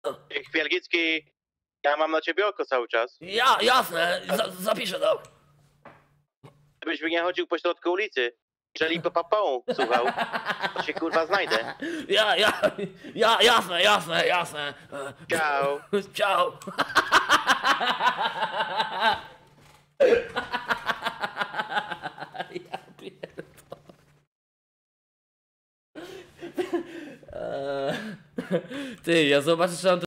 Chmielgicki, ja mam na ciebie oko cały czas. Jasne, zapiszę to. Żebyś mi nie chodził po środku ulicy. Jeżeli papapą słuchał, to się kurwa znajdę. Jasne. Ciao. Ciao. Ja pierdolę. Ty, ja zobaczę, czy on